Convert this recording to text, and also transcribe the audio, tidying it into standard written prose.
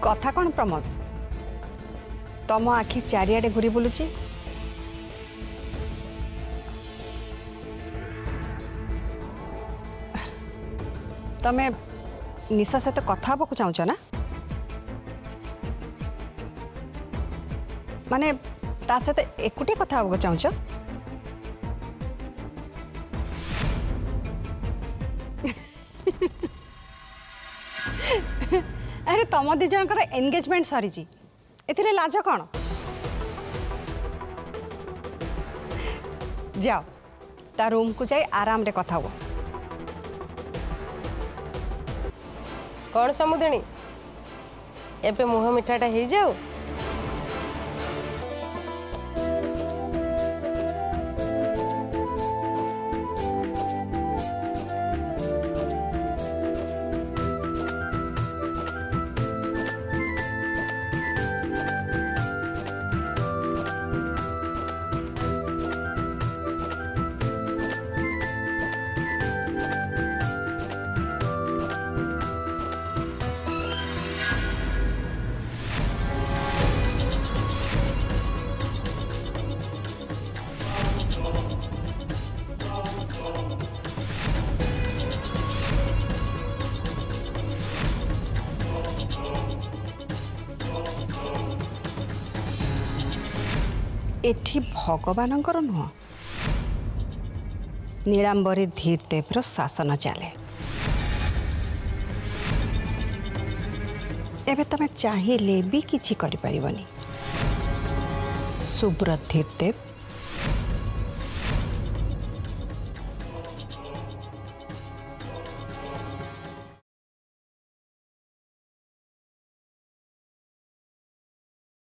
कथा कौन प्रमोद तम आखि चारिआडे घूरी बुलुची तमे निशा सहित कथा हबा को चाहूच ना माने ता सहित एकुटे कथा हबा को चाहूच अरे तम दी जनकर एंगेजमेंट सरी एथिरे लाज कौन जाओ ता रूम को जाई आराम रे कथा हुआ कौन समुदणी एबे मुह मिठाटा हो जाऊ एठी भगवानंकर नुह नीलांबरी धीरदेवर शासन चले एबे तमे चाहिए भी किछि करि परिबनी सुब्रत धीरदेव